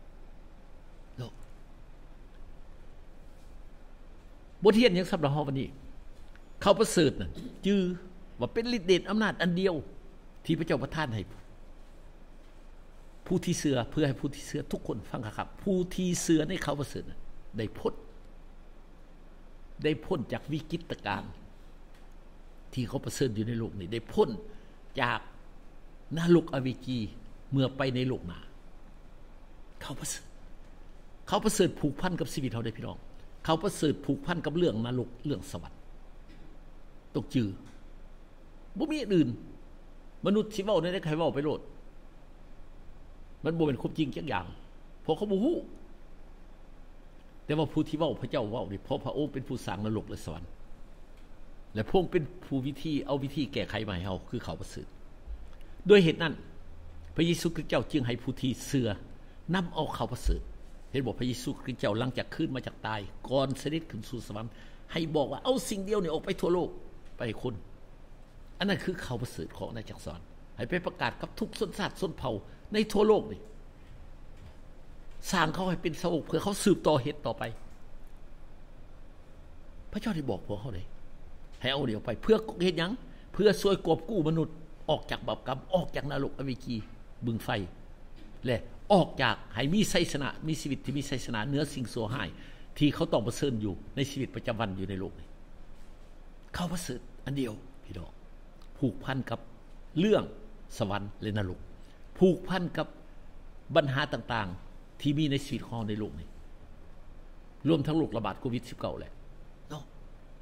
บทเรียนหยังสำหรับเฮาวันนี้เขาประเสริฐน่ะจื่อว่าเป็นฤทธิ์เดชอำนาจอันเดียวที่พระเจ้าประทานให้ผผู้ที่เชื่อเพื่อให้ผู้ที่เชื่อทุกคนฟังครับผู้ที่เชื่อในเขาประเสริฐได้พ้นจากวิกฤตการณ์ที่เขาประเสริฐอยู่ในโลกนี้ได้พ้นจากนรกอเวจีเมื่อไปในโลกหน้าเขาประเสริฐผูกพันกับชีวิตเขาได้พี่น้องเขาประเสริฐผูกพันกับเรื่องนรกเรื่องสวรรค์ตกจือบ่มีอื่นมนุษย์สิเว้าได้ใครเว้าไปโลดมันบ่เป็นความจริงจักอย่างเพราะเขาบ่ฮู้แต่ว่าผู้ที่เว้าพระเจ้าเว้านี่เพราะพระองค์เป็นผู้สร้างนรกและสวรรค์และพระองค์เป็นผู้เอาวิธีแก้ไขมาให้เฮาคือเขาประเสริฐด้วยเหตุนั้นพระเยซูคริสต์เจ้าจึงให้ผู้ที่เชื่อนำเอาเขาประเสริฐเห็นบอกพระเยซูคริสต์เจ้าหลังจากขึ้นมาจากตายก่อนเสด็จขึ้นสู่สวรรค์ให้บอกว่าเอาสิ่งเดียวนี่ออกไปทั่วโลกไปให้คนอันนั้นคือเขาประเสริฐของอาณาจักรสวรรค์ให้ไปประกาศกับทุกชนชาติชนเผ่าในทั่วโลกนี่สร้างเขาให้เป็นสาวกเพื่อเขาสืบต่อเหตุต่อไปพระเจ้าได้บอกพวกเขาเลยให้เอาเดี๋ยวไปเพื่อเหตุหยังเพื่อช่วยกอบกู้มนุษย์ออกจากบาปกรรมออกจากนรกอเวจีบึงไฟและออกจากให้มีไสยชนะมีชีวิตที่มีไสยชนะเหนือสิ่งชั่วร้ายที่เขาต้องประเสริฐอยู่ในชีวิตประจำวันอยู่ในโลกนี้เขาประเสริฐอันเดียวพี่น้องผูกพันกับเรื่องสวรรค์และนรกผูกพันกับปัญหาต่างๆที่มีในชีวิตของในโลกนี้รวมทั้งโรคระบาดโควิด -19 แหละเนาะ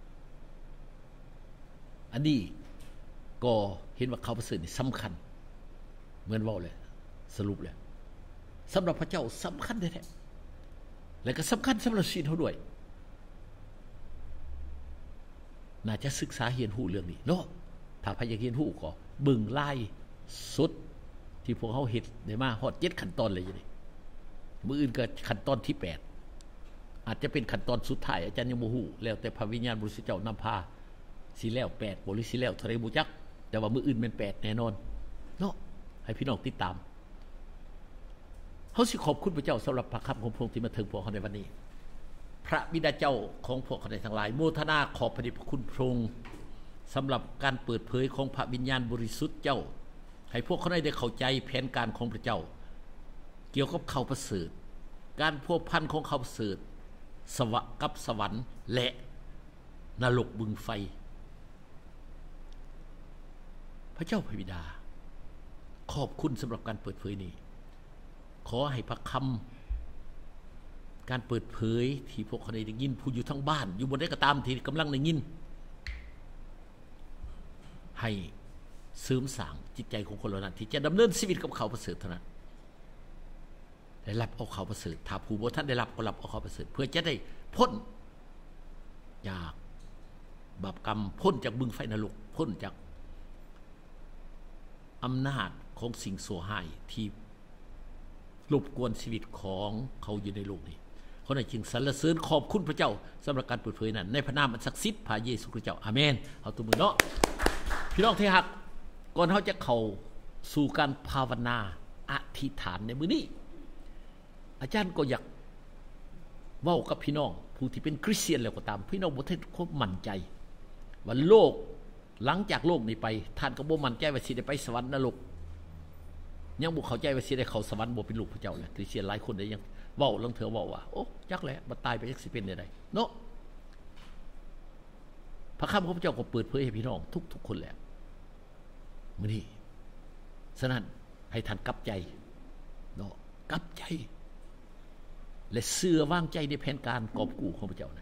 อันนี้ก็เห็นว่าเขาประเสริฐนี่สำคัญเหมือนว่าเลยสรุปเลยสำหรับพระเจ้าสำคัญแท้ๆและก็สำคัญสำหรับชีวิตเขาด้วยน่าจะศึกษาเรียนรู้เรื่องนี้เนาะถ้าพระอยากเรียนรู้ก็เบิ่งไล่สุดที่พวกเขาเฮ็ดได้มาฮอด7ขั้นตอนเลยอยู่นี่มื้ออื่นก็ขั้นตอนที่8อาจจะเป็นขั้นตอนสุดท้ายอาจารย์ยังบ่ฮู้แล้วแต่พระวิญญาณบริสุทธิ์เจ้านำพาสิแล้ว8บ่หรือสิแล้วเท่าใดบ่จักแต่ว่ามื้ออื่นแม่น8แน่นอนเนาะให้พี่น้องติดตามเขาสิขอบคุณพระเจ้าสำหรับพระคำของพระองค์ที่มาถึงพวกเขาในวันนี้พระบิดาเจ้าของพวกเขาทั้งหลายโมทนาขอบพระคุณพระองค์สำหรับการเปิดเผยของพระวิญญาณบริสุทธิ์เจ้าให้พวกเขาได้เข้าใจแผนการของพระเจ้าเกี่ยวกับเขาประเสริฐการพัวพันของเขาประเสริฐสวรรค์กับสวรรค์และนรกบึงไฟพระเจ้าพระบิดาขอบคุณสำหรับการเปิดเผยนี้ขอให้พระคำการเปิดเผยที่พวกเขาได้ยินผู้อยู่ทั้งบ้านอยู่บนใดก็ตามที่กำลังได้ยินให้เสริมสร้างจิตใจของคนเหล่านั้นที่จะดำเนินชีวิตกับเขาประเสริฐเท่านั้นได้รับเอาเขาประเสริฐถ้าผู้บ่ท่านได้รับก็รับเอาเขาประเสริฐเพื่อจะได้พ้นจากบาปกรรมพ้นจากบึงไฟนรกพ้นจากอำนาจของสิ่งชั่วร้ายที่รบกวนชีวิตของเขาอยู่ในโลกนี้เขาได้จึงสรรเสริญขอบคุณพระเจ้าสำหรับการเปิดเผยนั้นในพระนามอันศักดิ์สิทธิ์พระเยซูคริสต์เจ้าอาเมนเอาตัวมือเนาะพี่น้องที่รักก่อนเขาจะเข้าสู่การภาวนาอธิษฐานในมื้อนี้อาจารย์ก็อยากเว้ากับพี่น้องผู้ที่เป็นคริสเตียนแล้วก็ตามพี่น้องบ่ทันความมั่นใจว่าโลกหลังจากโลกนี้ไปท่านก็บ่มั่นใจว่าสิได้ไปสวรรค์นรกยังบ่เข้าใจว่าสิได้เข้าสวรรค์บ่เป็นลูกพระเจ้าแหละคริสเตียนหลายคนได้ยังเว้าลังเถือเว้าว่าโอ้จักแหละบ่ตายไปจักสิเป็นได้ไดเนาะพระคำของพระเจ้าก็เปิดเผยให้พี่น้องทุกคนแล้วมื้อนี้ฉะนั้นให้ท่านกลับใจเนาะกลับใจและเชื่อวางใจในแผนการกอบกู้ของพระเจ้านะ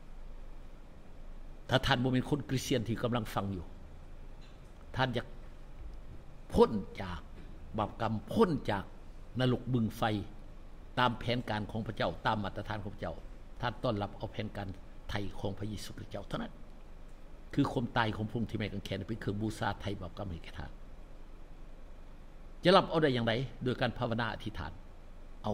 ถ้าท่านบ่เป็นคนคริสเตียนที่กำลังฟังอยู่ท่านอยากพ้นจากบาปกรรมพ้นจากนรกบึงไฟตามแผนการของพระเจ้าตามมาตรฐานของพระเจ้าท่านต้อนรับเอาแผนการไถ่ของพระเยซูคริสต์เจ้าเท่านั้นคือความตายของพระองค์ที่แม้กางเขนเป็นเครื่องบูชาไถ่บาปกรรมให้แก่ท่านจะรับเอาได้อย่างไรโดยการภาวนาอธิษฐานเอา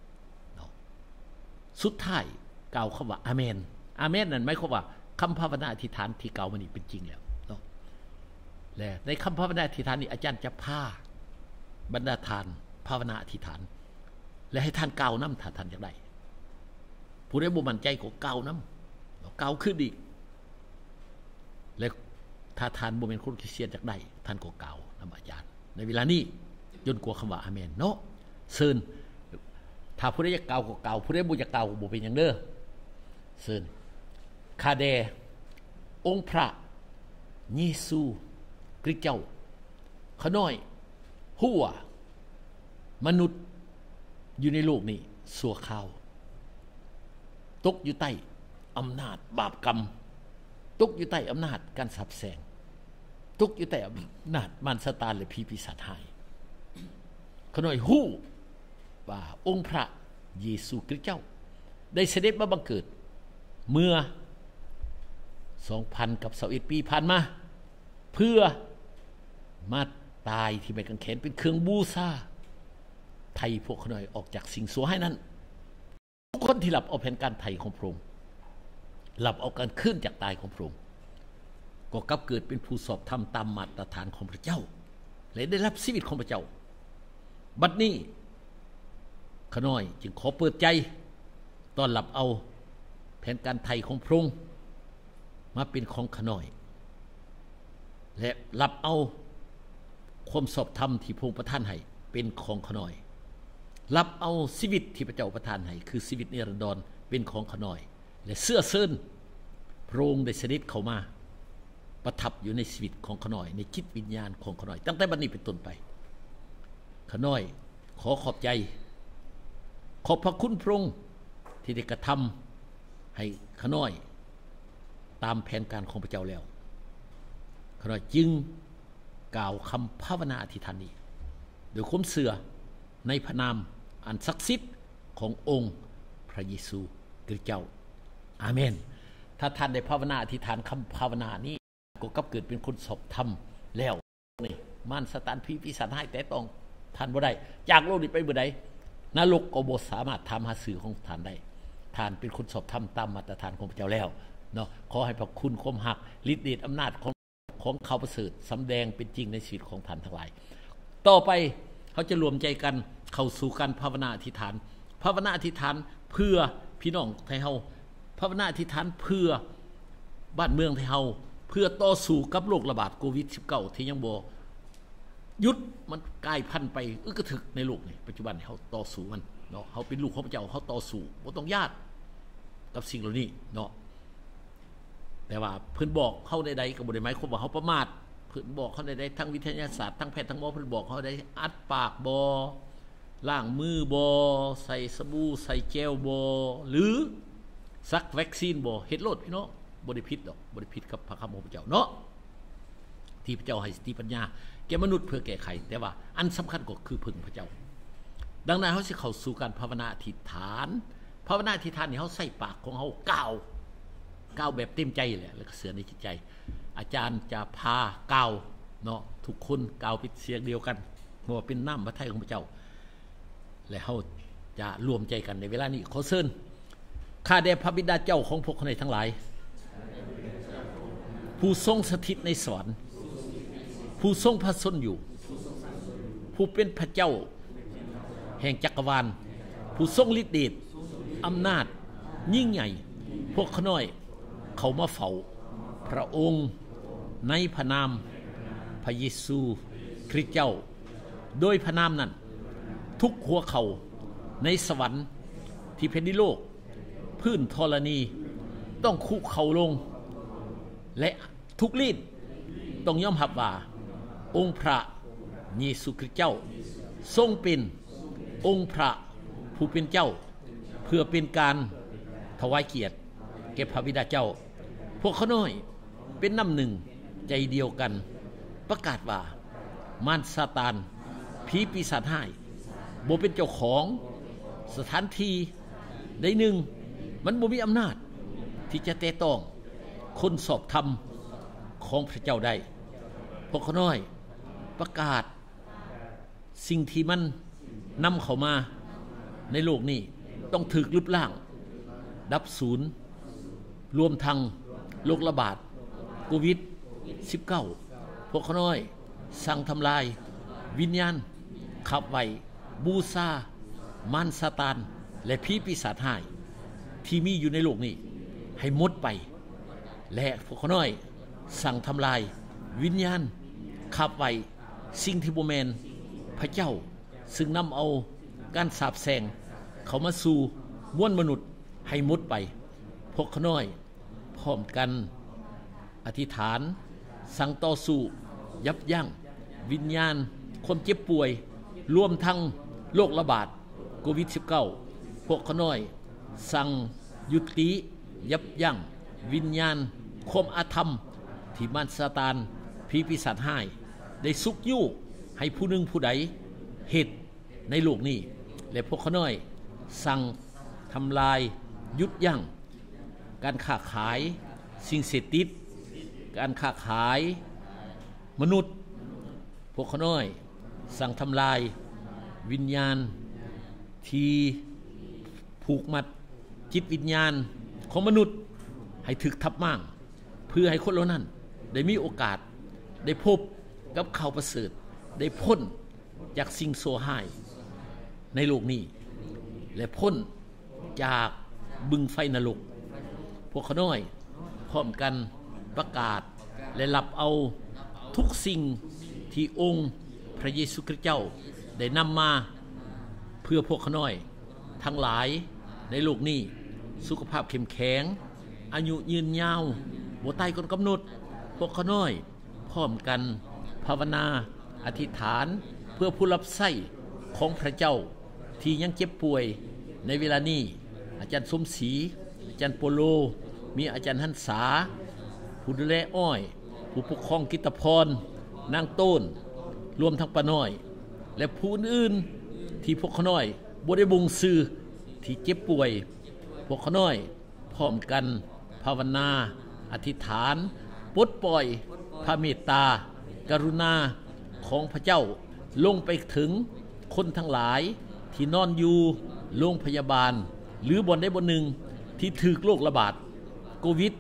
สุดท้ายกล่าวคำว่าอาเมนอาเมนนั่นหมายความว่าคำภาวนาอธิษฐานที่กล่าวมานี้เป็นจริงแล้วเนาะและในคำภาวนาอธิษฐานนี้อาจารย์จะพาบรรดาทานภาวนาอธิษฐานและให้ท่านกล่าวนำถ้าท่านอยากได้ผู้ใดบ่มั่นใจก็กล่าวนำกล่าวขึ้นอีกและถ้าท่านบ่เป็นคนคริสเตียนอยากได้ท่านก็กล่าวนำอาจารย์ในเวลานี้จนกว่าคำว่าอาเมนเนาะเชิญถ้าผู้ใดอยากกล่าวก็กล่าวผู้ใดบ่อยากกล่าวก็บ่เป็นหยังเด้อเชิญข้าแด่องค์พระเยซูคริสต์เจ้าข้าน้อยฮู้ว่ามนุษย์อยู่ในโลกนี้ชั่วคราวตกอยู่ใต้อำนาจบาปกรรมตกอยู่ใต้อำนาจการสับแสงตกอยู่ใต้อำนาจมารซาตานและผีปีศาจร้ายข้าน้อยฮู้ว่าองค์พระเยซูคริสต์เจ้าได้เสด็จมาบังเกิดเมื่อ 2,021 ปีผ่านมาเพื่อมาตายที่ไม้กางเขนเป็นเครื่องบูชาไถ่พวกข้าน้อยออกจากสิ่งชั่วให้นั้นทุกคนที่รับเอาแผนการไถ่ของพระองค์รับเอาการขึ้นจากตายของพระองค์ก็กลับเกิดเป็นผู้สอบธรรมตามมาตรฐานของพระเจ้าและได้รับชีวิตของพระเจ้าบัดนี้ข้าน้อยจึงขอเปิดใจต้อนรับเอาแผนการไถ่ของพระองค์มาเป็นของข้าน้อยและรับเอาความสอบธรรมที่พระองค์ประทานให้เป็นของข้าน้อยรับเอาชีวิตที่พระเจ้าประทานให้คือชีวิตนิรันดรเป็นของข้าน้อยและเสื้อเซินพระองค์ได้เสด็จเข้ามาประทับอยู่ในชีวิตของข้าน้อยในจิตวิญญาณของข้าน้อยตั้งแต่บัดนี้เป็นต้นไปข้าน้อยขอขอบใจขอบพระคุณพระองค์ที่ได้กระทำให้ข้าน้อยตามแผนการของพระเจ้าแล้วข้าน้อยจึงกล่าวคำภาวนาอธิษฐานนี้โดยความเชื่อในพระนามอันศักดิ์สิทธิ์ขององค์พระเยซูคริสต์เจ้าอาเมนถ้าท่านได้ภาวนาอธิษฐานคำภาวนานี้ก็กลับเกิดเป็นคนสอบธรรมแล้วนี่มารซาตานผีปีศาจร้ายแต่ต้องท่านบ่ได้จากโลกนี้ไปบ่ได้นรกก็บ่สามารถทำหาสื่อของท่านได้ท่านเป็นคนสอบธรรมตามมาตรฐานของพระเจ้าแล้วเนาะขอให้พระคุณความหักฤทธิ์เดชอำนาจของเขาประเสริฐสำแดงเป็นจริงในชีวิตของท่านทั้งหลายต่อไปเขาจะรวมใจกันเข้าสู่การภาวนาอธิษฐานภาวนาอธิษฐานเพื่อพี่น้องไทยเฮาภาวนาอธิษฐานเพื่อบ้านเมืองไทยเฮาเพื่อต่อสู้กับโรคระบาดโควิด -19 ที่ยังบ่หยุดมันกลายพันธุ์ไปอึกระทึกในโลกนี่ปัจจุบันเฮาต่อสู้มันเนาะเฮาเป็นลูกของพระเจ้าเฮาต่อสู้บ่ต้องญาติกับสิ่งเหล่านี้เนาะแต่ว่าเพิ่นบอกเฮาใดๆก็บ่ได้หมายความว่าเฮาประมาทเพิ่นบอกเฮาใดๆทั้งวิทยาศาสตร์ทั้งแพทย์ทั้งหมอเพิ่นบอกเฮาได้อัดปากบ่ล้างมือบ่ใส่สบู่ใส่เจลบ่หรือซักวัคซีนบ่เฮ็ดโลดพี่น้องบ่ได้ผิดดอกบ่ได้ผิดกับพระคำของพระเจ้าเนาะที่พระเจ้าให้สติปัญญาแก่มนุษย์เพื่อแก้ไขแต่ว่าอันสำคัญก็คือพึ่งพระเจ้าดังนั้นเฮาสิเข้าสู่การภาวนาอธิษฐานภาวนาอธิษฐานนี่เฮาใส่ปากของเฮากล่าวแบบเต็มใจแหละแล้วก็เสื่อในจิตใจอาจารย์จะพากล่าวเนาะทุกคนกล่าวเป็นเสียงเดียวกันเพราะว่าเป็นน้ำพระทัยของพระเจ้าและเฮาจะรวมใจกันในเวลานี้ขอเชิญข้าแต่พระบิดาเจ้าของพวกคนทั้งหลายผู้ทรงสถิตในสวรรค์ผู้ทรงพระชนอยู่ผู้เป็นพระเจ้าแห่งจักรวาลผู้ทรงฤทธิ์เดชอำนาจยิ่งใหญ่พวกข้าน้อยเขามาเฝ้าพระองค์ในพระนามพระเยซูคริสต์เจ้าโดยพระนามนั้นทุกหัวเขาในสวรรค์ที่แผ่นดินโลกพื้นธรณีต้องคุกเข่าลงและทุกลิ้นต้องยอมรับว่าองค์พระเยซูคริสต์เจ้าทรงเป็นองค์พระผู้เป็นเจ้าเพื่อเป็นการถวายเกียรติแก่พระบิดาเจ้าพวกข้าน้อยเป็นน้ำหนึ่งใจเดียวกันประกาศว่ามารซาตานผีปีศาจร้ายบ่เป็นเจ้าของสถานที่ใดหนึ่งมันบ่มีอำนาจที่จะแตะต้องคนสอบธรรมของพระเจ้าได้พวกข้าน้อยประกาศสิ่งที่มันนำเข้ามาในโลกนี้ต้องถูกลบล้างดับศูนย์รวมทั้งโรคระบาดโควิด -19 พวกข้าน้อยสั่งทำลายวิญญาณขับไล่บูชามารซาตานและผีปีศาจร้ายที่มีอยู่ในโลกนี้ให้หมดไปและพวกข้าน้อยสั่งทำลายวิญญาณขับไล่สิ่งที่บ่แม่นพระเจ้าซึ่งนำเอาการสาบแช่งเขามาสู่มวลมนุษย์ให้หมดไปพวกเขาน้อยพร้อมกันอธิษฐานสั่งต่อสู้ยับยั้งวิญญาณความเจ็บป่วยรวมทั้งโรคระบาดโควิด -19 พวกเขาน้อยสั่งยุติยับยั้งวิญญาณความอาธรรมที่มารซาตานผีปีศาจร้ายได้สุกยุให้ผู้หนึ่งผู้ใดเหตุในโลกนี้และพวกเขาน้อยสั่งทำลายยุดยั้งการค้าขายสิ่งเสพติดการค้าขายมนุษย์พวกเขาน้อยสั่งทำลายวิญญาณที่ผูกมัดจิตวิญญาณของมนุษย์ให้ถึกทับมั่งเพื่อให้คนเหล่านั้นได้มีโอกาสได้พบกับข่าวประเสริฐได้พ้นจากสิ่งโซหายในโลกนี้และพ้นจากบึงไฟนรกพวกเขาน้อยพร้อมกันประกาศและรับเอาทุกสิ่งที่องค์พระเยซูคริสต์เจ้าได้นำมาเพื่อพวกเขาน้อยทั้งหลายในโลกนี้สุขภาพเข้มแข็งอายุยืนยาวบ่ตายก่อนกำหนดพวกเขาน้อยพร้อมกันภาวนาอธิษฐานเพื่อผู้รับใช้ของพระเจ้าที่ยังเจ็บป่วยในเวลานี้อาจารย์สมศรีอาจารย์โปโลมีอาจารย์หันษาผู้ดูแลอ้อยผู้ปกครองกิตตพรนางโต้นรวมทั้งป้าน้อยและผู้อื่นที่พวกเขาน้อยบ่ได้บ่งชื่อที่เจ็บป่วยพวกเขาน้อยพร้อมกันภาวนาอธิษฐานปลดปล่อยพระเมตตากรุณาของพระเจ้าลงไปถึงคนทั้งหลายที่นอนอยู่โรงพยาบาลหรือบ่อนใดบ่อนหนึ่งที่ถูกโรคระบาดโควิด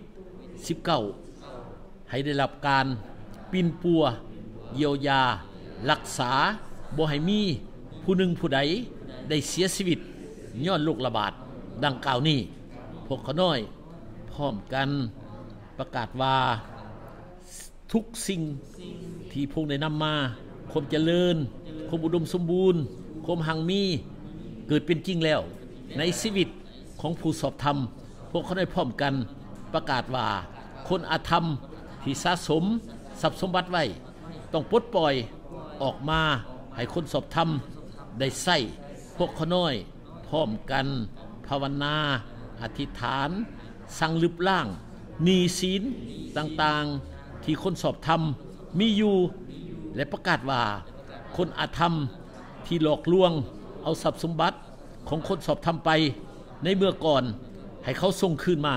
-19 ให้ได้รับการปิ่นปัวเยียวยารักษาบ่ให้มีผู้หนึ่งผู้ใดได้เสียชีวิตย้อนโรคระบาดดังกล่าวนี้พวกเขาน้อยพร้อมกันประกาศว่าทุกสิ่งที่พวกได้นำมาความเจริญความอุดมสมบูรณ์ความหังมีเกิดเป็นจริงแล้วในชีวิตของผู้สอบธรรมพวกเขาได้พร้อมกันประกาศว่าคนอาธรรมที่สะสมทรัพย์สมบัติไว้ต้องปลดปล่อยออกมาให้คนสอบธรรมได้ใช้พวกเขาน้อยพร้อมกันภาวนาอธิษฐานสั่งลึบล่างหนี้สินต่างๆที่คนสอบธรรมมีอยู่และประกาศว่าคนอาธรรมที่หลอกลวงเอาทรัพย์สมบัติของคนสอบธรรมไปในเมื่อก่อนให้เขาส่งคืนมา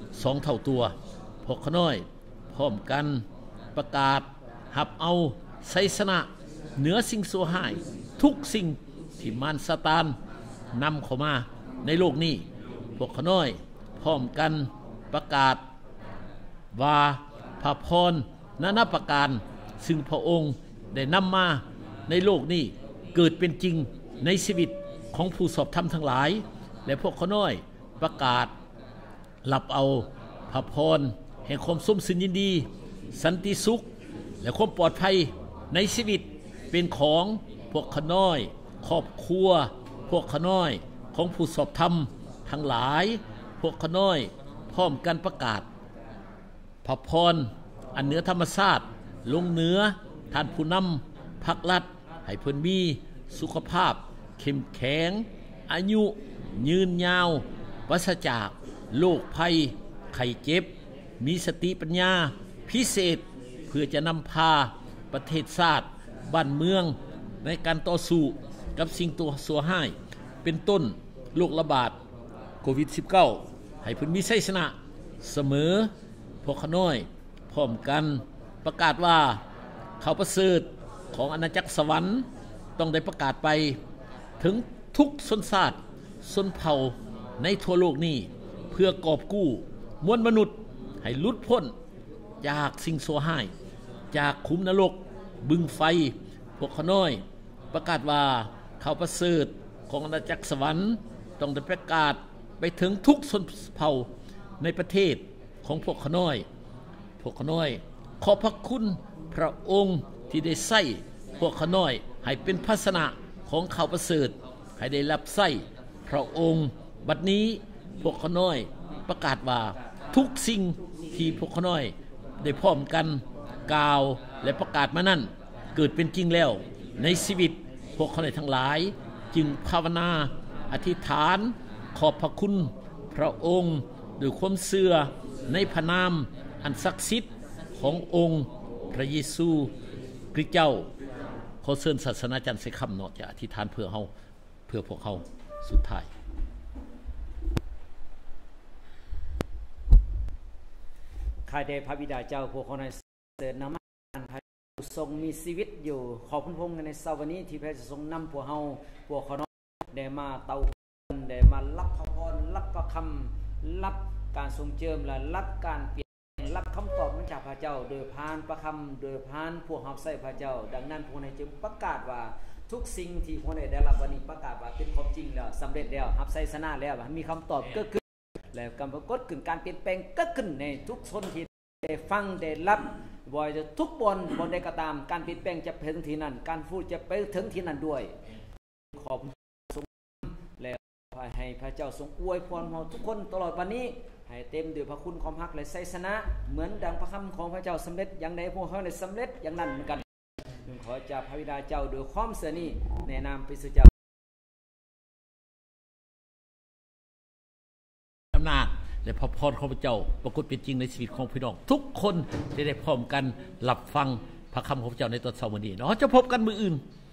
2 เท่าตัวพวกเขาน้อยพร้อมกันประกาศหับเอาชัยชนะเหนือสิ่งชั่วร้ายทุกสิ่งที่มารซาตานนำเข้ามาในโลกนี้พวกเขาน้อยพร้อมกันประกาศว่าพระพรนานาประการซึ่งพระองค์ได้นำมาในโลกนี้เกิดเป็นจริงในชีวิตของผู้สอบธรรมทั้งหลายและพวกเขาน้อยประกาศรับเอาพระพรแห่งความสมสุขยินดีสันติสุขและความปลอดภัยในชีวิตเป็นของพวกเขาน้อยครอบครัวพวกเขาน้อยของผู้สอบธรรมทั้งหลายพวกเขาน้อยพร้อมกันประกาศพระพรอันเหนือธรรมชาติลงเหนือท่านผู้นำภาครัฐให้เพิ่นมีสุขภาพเข้มแข็งอายุยืนยาวปราศจากโรคภัยไข้เจ็บมีสติปัญญาพิเศษเพื่อจะนำพาประเทศชาติบ้านเมืองในการต่อสู้กับสิ่งตัวสัวห้ายเป็นต้นโรคระบาดโควิด -19 ให้เพิ่นมีชัยชนะเสมอพวกเขาน้อยพร้อมกันประกาศว่าข่าวประเสริฐของอาณาจักรสวรรค์ต้องได้ประกาศไปถึงทุกชนชาติชนเผ่าในทั่วโลกนี้เพื่อกอบกู้มวลมนุษย์ให้หลุดพ้นจากสิ่งชั่วร้ายจากขุมนรกบึงไฟพวกเขาน้อยประกาศว่าข่าวประเสริฐของอาณาจักรสวรรค์ต้องได้ประกาศไปถึงทุกชนเผ่าในประเทศของพวกเขาน้อยพวกเขาน้อยขอบพระคุณพระองค์ที่ได้ใช้พวกเขาน้อยให้เป็นภาชนะของข่าวประเสริฐให้ได้รับใช้พระองค์บัดนี้พวกเขาน้อยประกาศว่าทุกสิ่งที่พวกเขาน้อยได้พร้อมกันกล่าวและประกาศมานั้นเกิดเป็นจริงแล้วในชีวิตพวกเขาน้อยทั้งหลายจึงภาวนาอธิษฐานขอบพระคุณพระองค์ด้วยความเชื่อในพระนามอันศักดิ์สิทธิ์ขององค์พระเยซูคริสต์เจ้าขอเชิญศาสนาจารย์เสคำเนาะจะอธิษฐานเพื่อเฮาเพื่อพวกเขาสุดท้ายข้าแต่พระบิดาเจ้าพวกเขาในเสด็จนำพระทรงมีชีวิตอยู่ขอบคุณพระองค์ในเช้าวันนี้ที่พระทรงนำพวกเขาน้อยได้มาเตาได้มารับพระพรรับพระคำรับการทรงเจิมและรับการเปลี่ยนรับคำตอบมาจากพระเจ้าโดยผ่านพระคำโดยผ่านพวกเขาใส่พระเจ้าดังนั้นพวกในจึงประกาศว่าทุกสิ่งที่พวกในได้รับวันนี้ประกาศว่าเป็นความจริงแล้วสำเร็จแล้วรับใส่ชนะแล้วมีคำตอบเกิดขึ้นแล้วการปรากฏขึ้นการเปลี่ยนแปลงเกิดขึ้นในทุกชนที่ได้ฟังได้รับบ่อยจะทุกบนใดก็ตามการเปลี่ยนแปลงจะไปถึงที่นั้นการพูดจะไปถึงที่นั้นด้วยขอบทรงแล้วให้พระเจ้าทรงอวยพรเราทุกคนตลอดวันนี้ให้เต็มด้วยพระคุณความรักและชัยชนะเหมือนดังพระคำของพระเจ้าสำเร็จอย่างใดพวกเขาได้สำเร็จอย่างนั้นเหมือนกันขอจากพระบิดาเจ้าโดยความเสื่อนี้ในนามพระเจ้าอำนาจและพระพรของพระเจ้าปรากฏเป็นจริงในชีวิตของพี่น้องทุกคนได้พร้อมกันรับฟังพระคำของพระเจ้าในตอนเช้าวันนี้เนาะจะพบกันมื้ออื่น